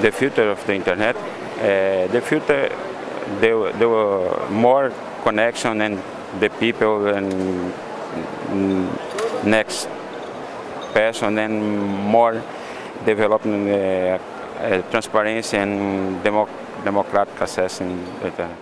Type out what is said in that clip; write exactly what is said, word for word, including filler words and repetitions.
the future of the internet. Uh, the future, there, there were more connection and the people and next person and more development, uh, uh, transparency and democ democratic access in the